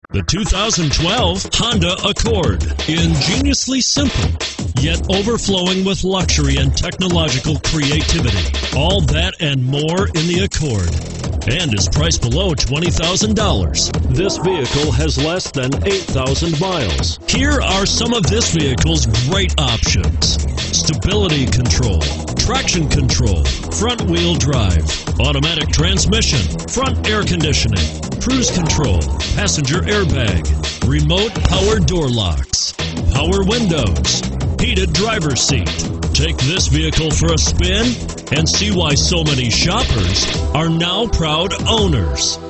The 2012 Honda Accord. Ingeniously simple, yet overflowing with luxury and technological creativity. All that and more in the Accord, and is priced below $20,000. This vehicle has less than 8,000 miles. Here are some of this vehicle's great options: stability control, traction control, front-wheel drive, automatic transmission, front air conditioning, cruise control, passenger airbag, remote power door locks, power windows, heated driver's seat. Take this vehicle for a spin and see why so many shoppers are now proud owners.